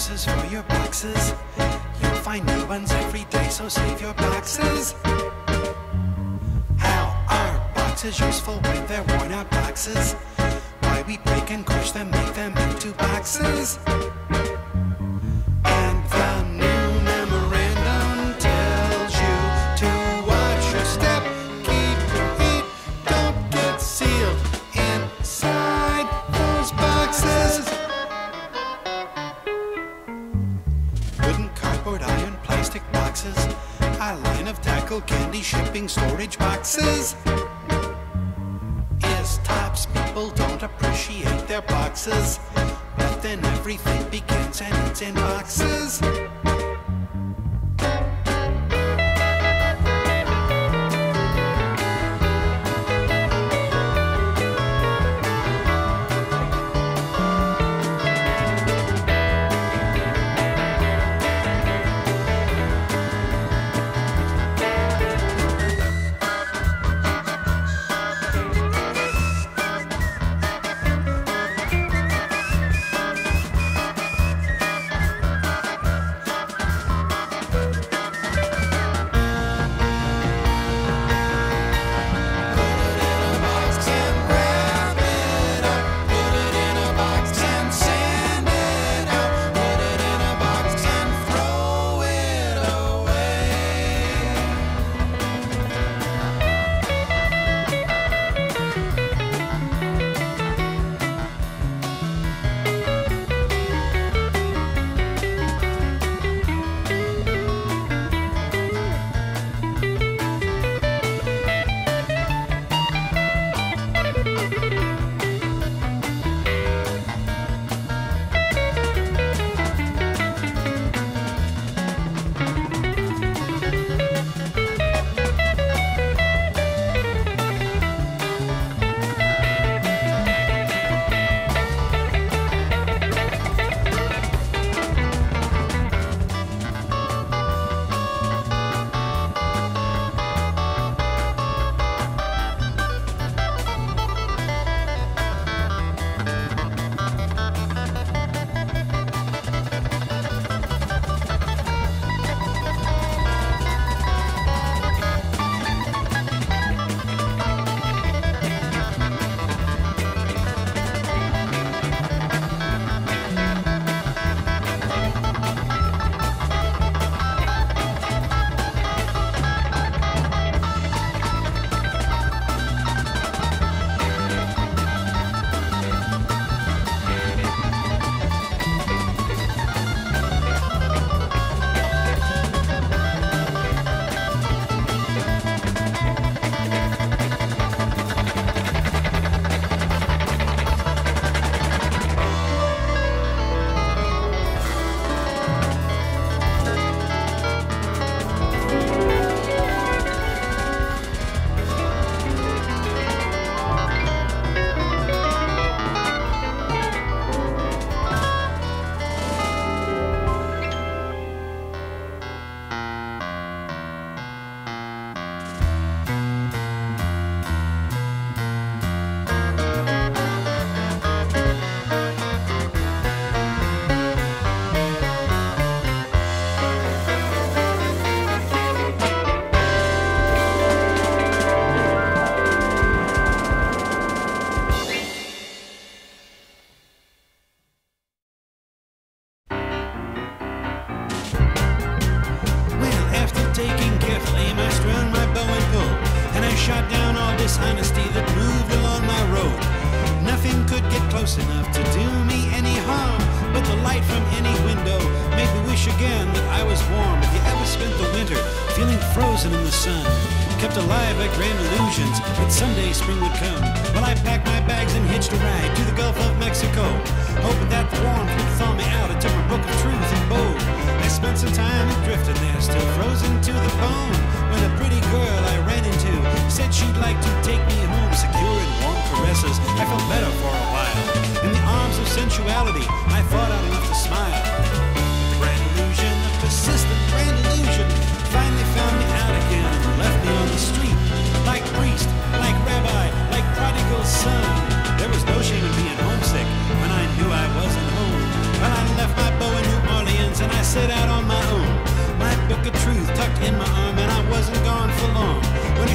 uses for your boxes. You'll find new ones every day, so save your boxes. How are boxes useful when they're worn out boxes? Why we break and crush them, make them into boxes. And the new memorandum tells you to watch your step, keep your heat, don't get sealed inside those boxes. Wooden, cardboard, iron, plastic boxes, a line of tackle, candy, shipping, storage boxes. Is tops, people don't appreciate their boxes, but then everything begins and ends in boxes. Shot down all dishonesty that moved along my road. Nothing could get close enough to do me any harm, but the light from any window made me wish again that I was warm. If you ever spent the winter feeling frozen in the sun, kept alive by grand illusions that someday spring would come, well, I packed my bags and hitched a ride to the Gulf of Mexico, hoping that the warmth would thaw me out. I took a book of truth and bow. I spent some time drifting there, still frozen to the bone, when a pretty girl I ran into said she'd like to take me home, secure in warm caresses. I felt better for a while. In the arms of sensuality, I thought out enough to smile. The grand illusion, the persistent grand illusion, finally found me out again and left me on the street. Like priest, like rabbi, like prodigal son. There was no shame in being homesick when I knew I wasn't home. When I left my bow in New Orleans,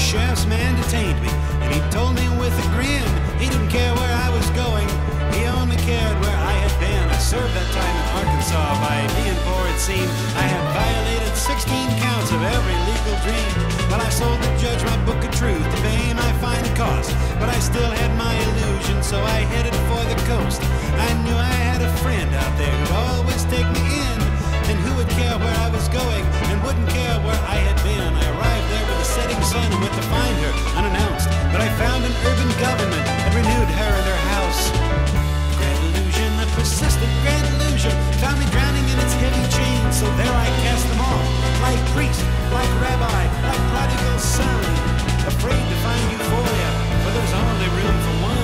sheriff's man detained me, and he told me with a grin he didn't care where I was going, he only cared where I had been. I served that time in Arkansas. By being poor it seemed I had violated 16 counts of every legal dream. Well, I sold the judge my book of truth to pay my fine cost, but I still had my illusion, so I headed for the coast. I knew I had a friend out there who'd always take me in, and who would care where I was going and wouldn't care where I had been. I arrived there with the setting sun and went to find her unannounced, but I found an urban government had renewed her in their house. Grand illusion, a persistent grand illusion, found me drowning in its heavy chains, so there I cast them off, like priest, like rabbi, like prodigal son, afraid to find euphoria, for there's only room for one.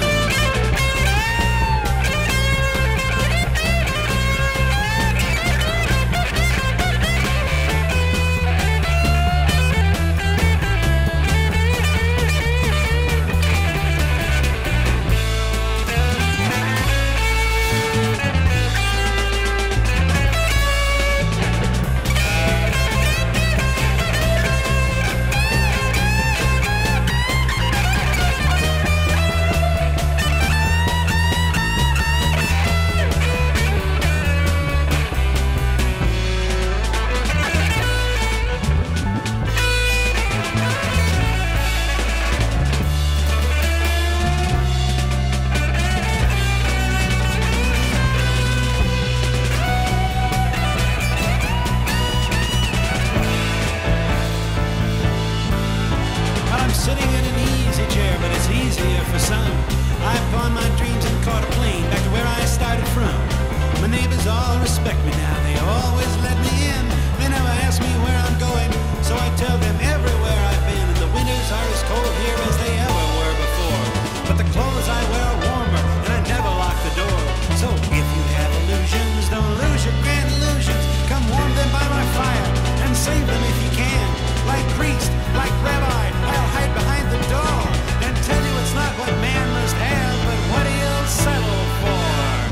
Sitting in an easy chair, but it's easier for some. I pawned my dreams and caught a plane back to where I started from. My neighbors all respect me now, they always let me in. They never ask me where I'm going, so I tell them everywhere I've been. And the winters are as cold here as they ever were before, but the clothes I wear are warmer, and I never lock the door. So if you have illusions, don't lose your grand illusions. Come warm them by my fire, and save them if you can. Like priest, like rabbi, I'll hide behind the door and tell you it's not what man must have, but what he'll settle for.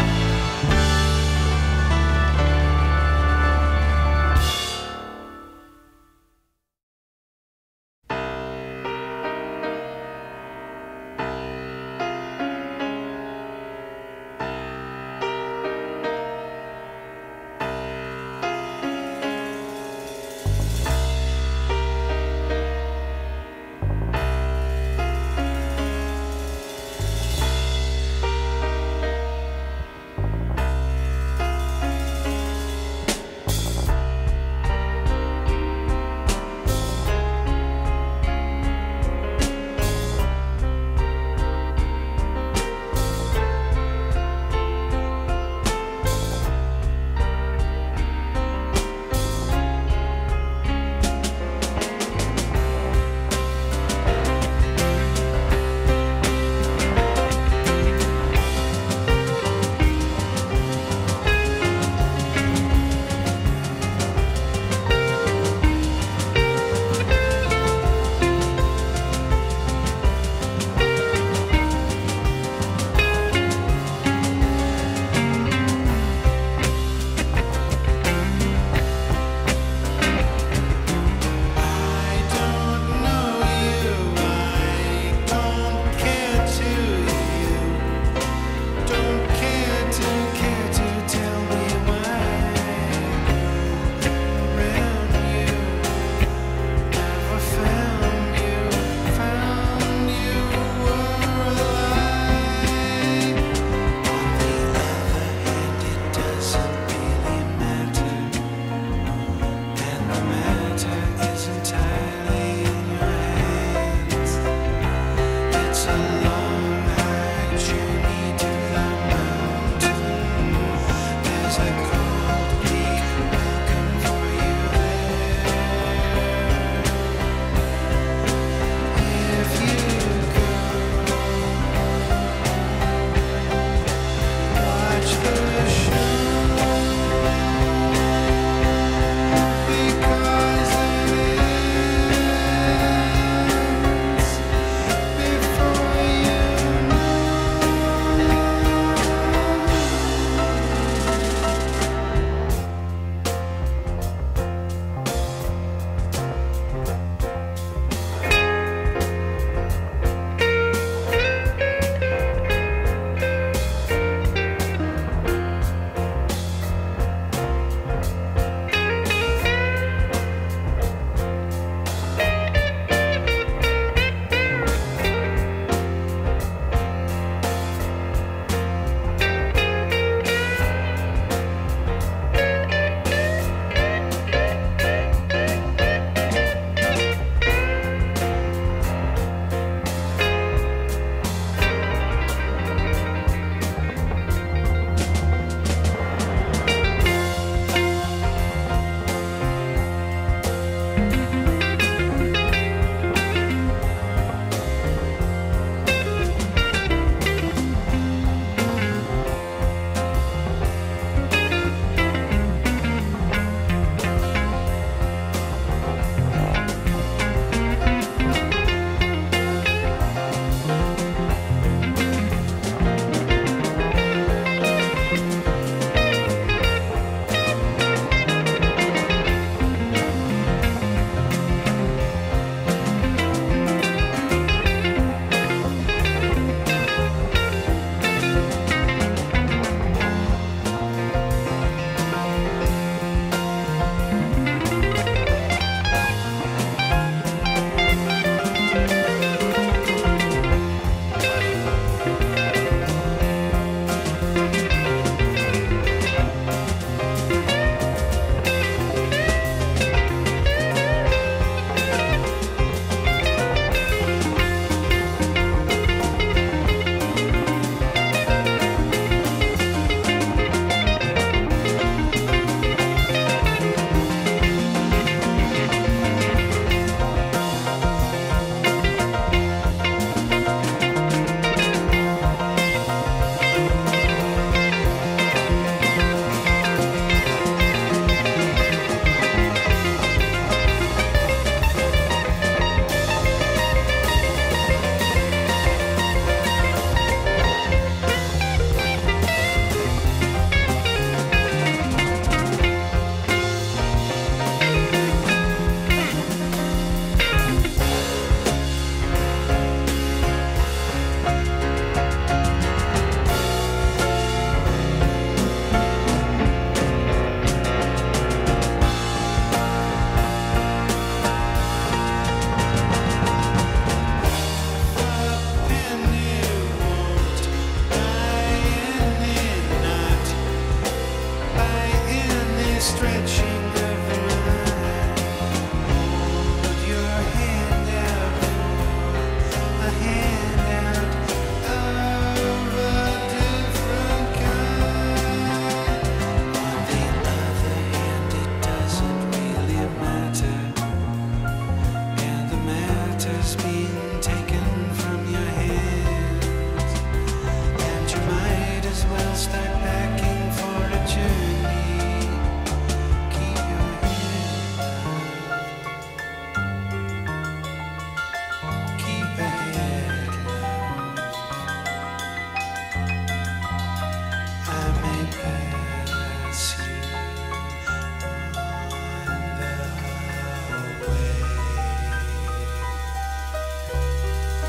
shelter's being taken from your hands, and you might as well start packing for a journey. Keep your head up. Keep ahead, love. I may pass you on the way.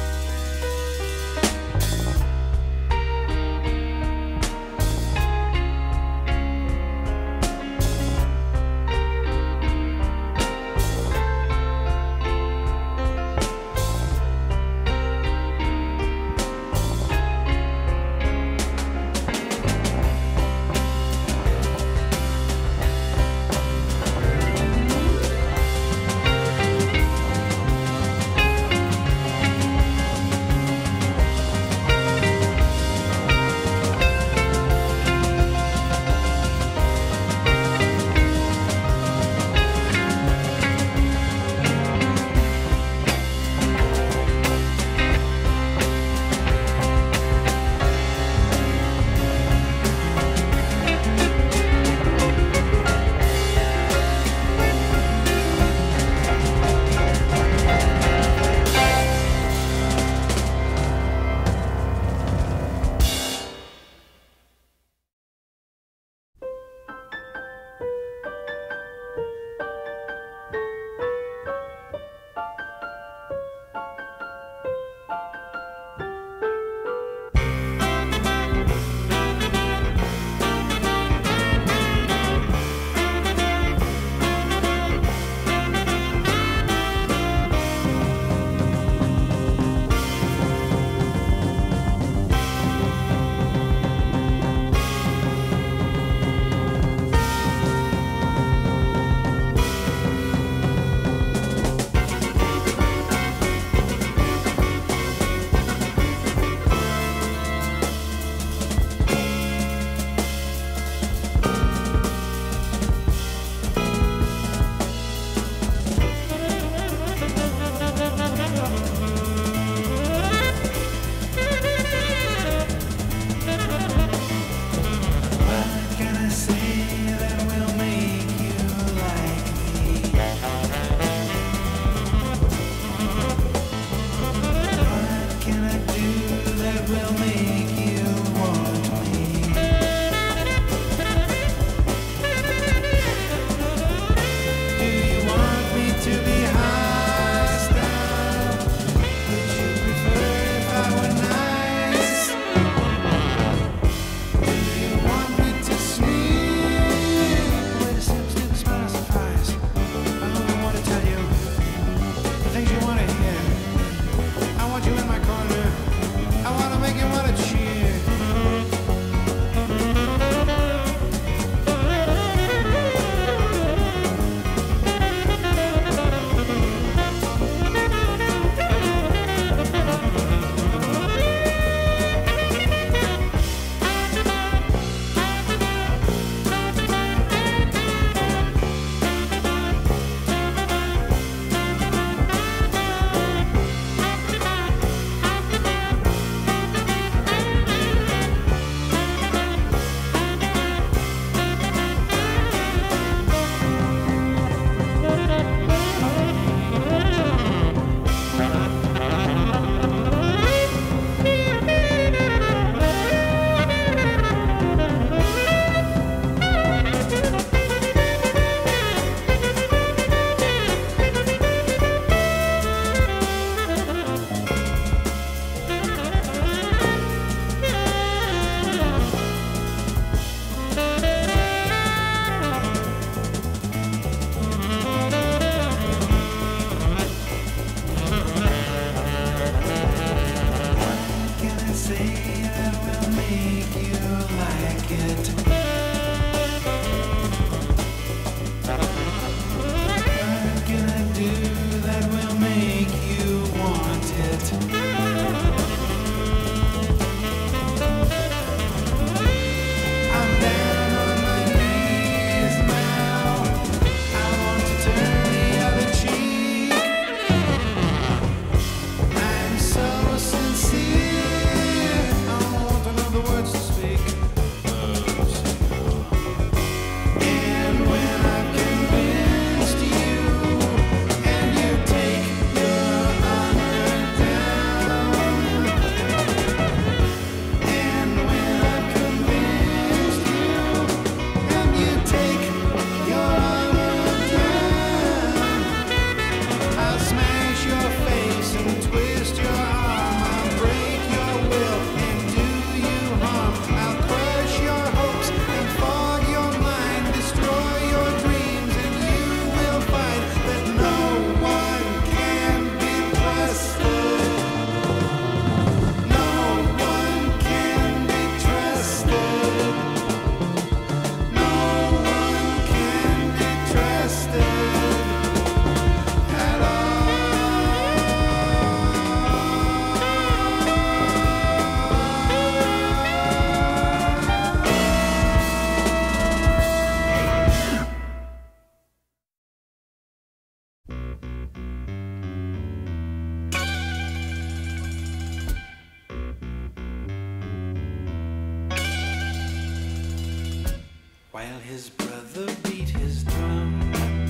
while his brother beat his drum.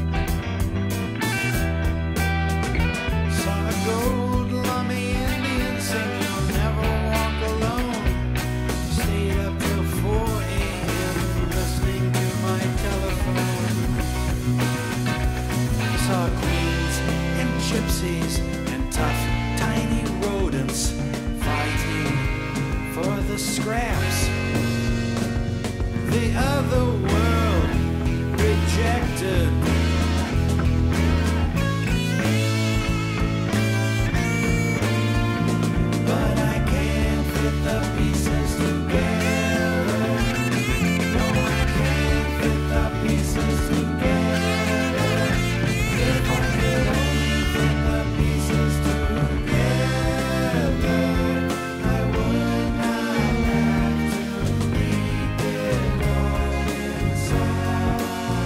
Saw a gold lummy Indian sing, "You'll never walk alone." Stayed up till 4 a.m. listening to my telephone. Saw queens and gypsies and tough, tiny rodents fighting for the scraps. The other world rejected. But I can't fit the pieces together. No, I can't fit the pieces together. If I could only fit the pieces together, I would not have to leave it all inside.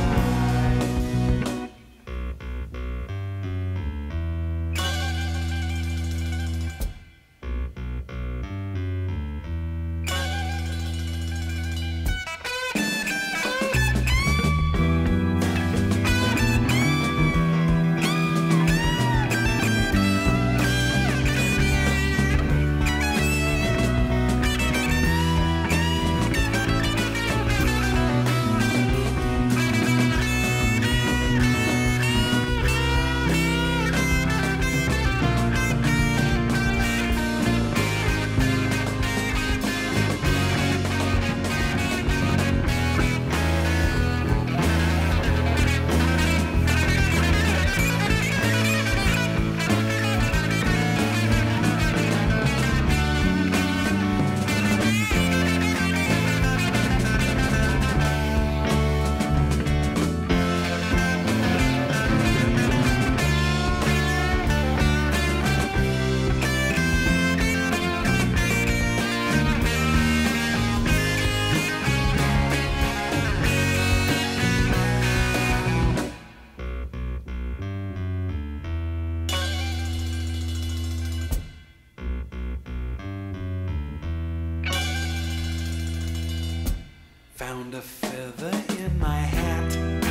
Found a feather in my hat.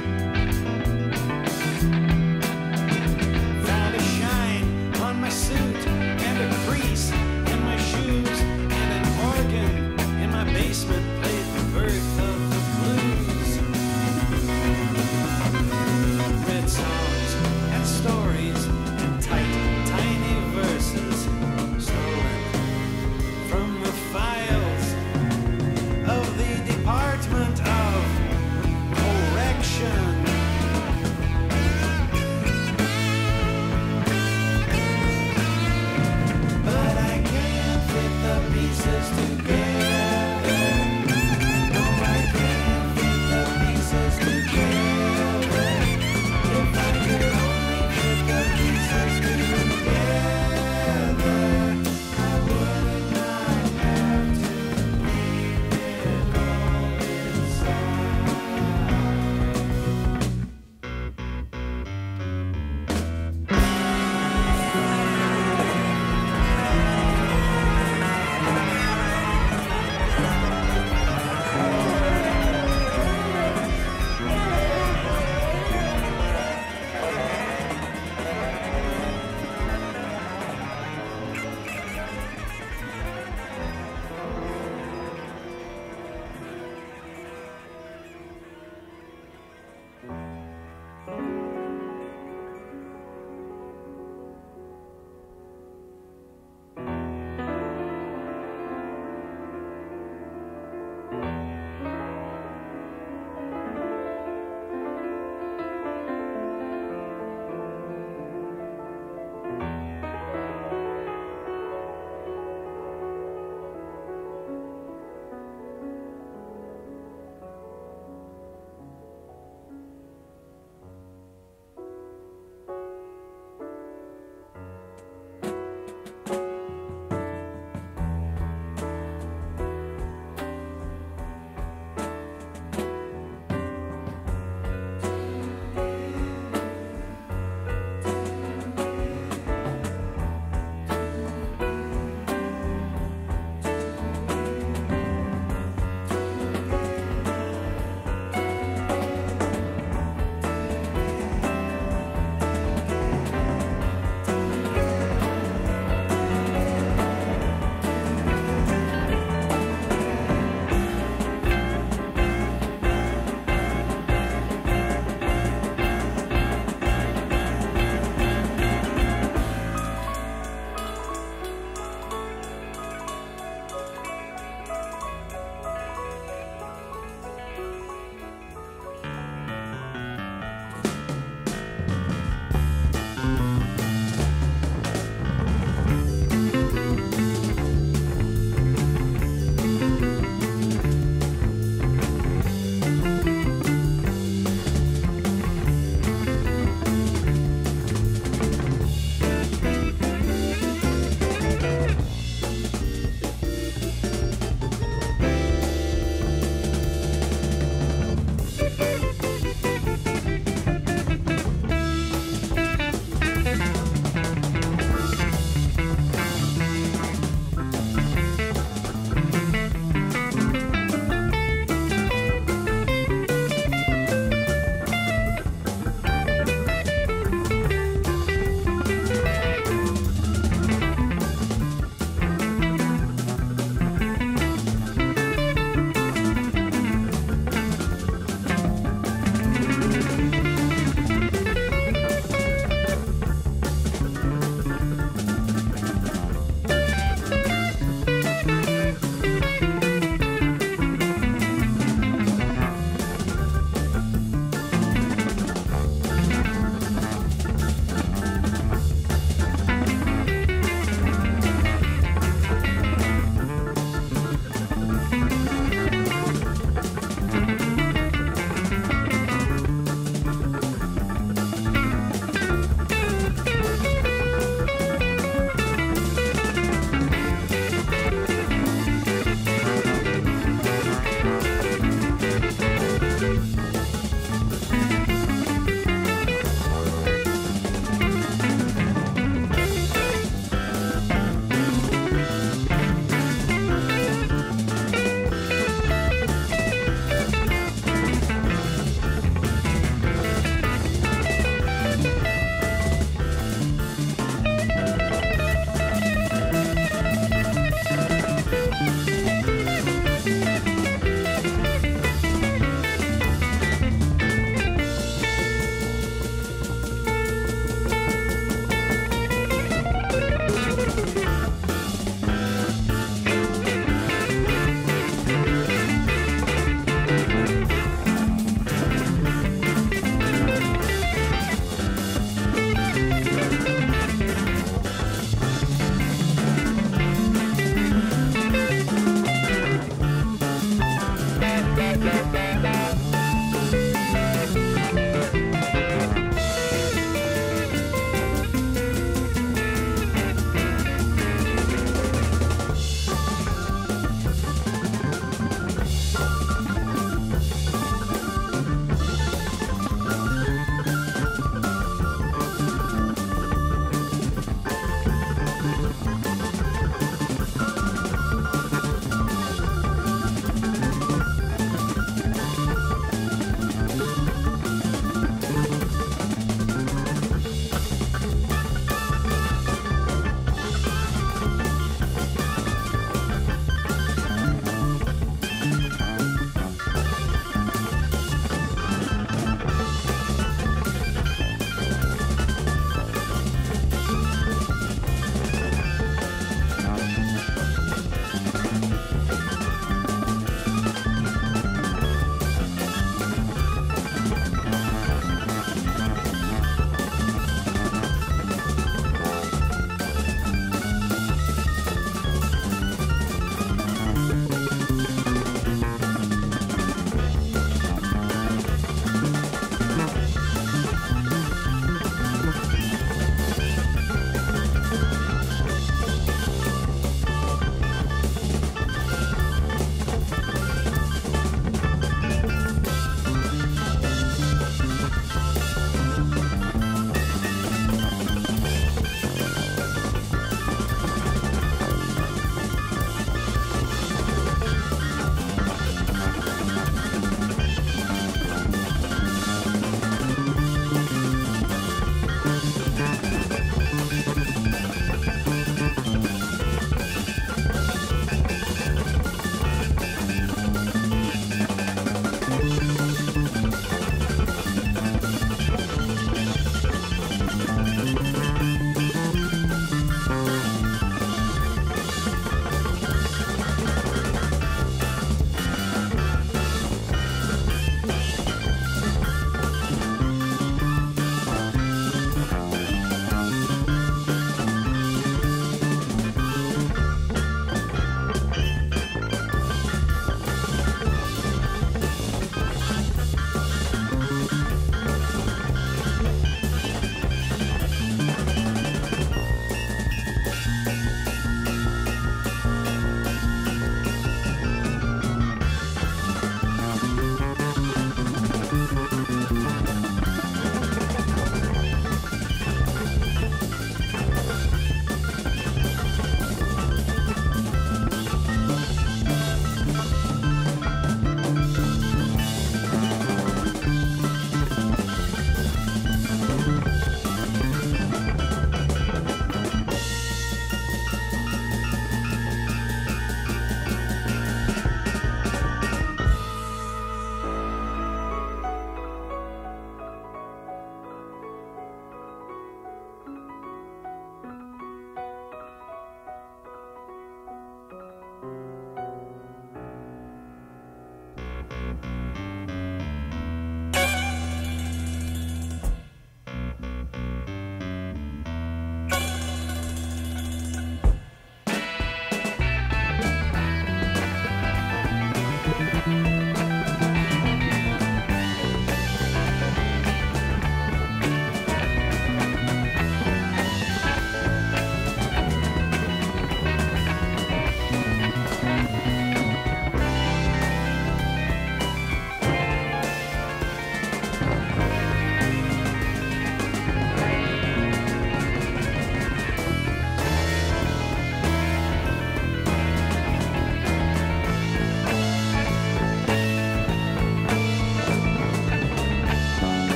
Found a shine on my suit and a crease in my shoes, and an organ in my basement played the birth of the blues. Read songs and stories and tight, tiny verses stolen from the files of the Department of Correction.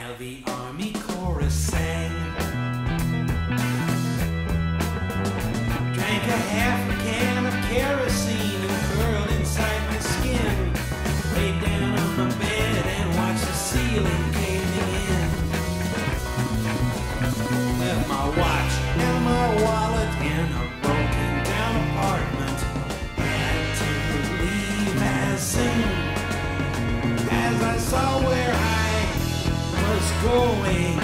while the army chorus sang. Drank a half a can of kerosene and curled inside my skin. Laid down on my bed and watched the ceiling caving in. Left my watch and my wallet in a broken down apartment. Had to leave as soon as I saw where I was going.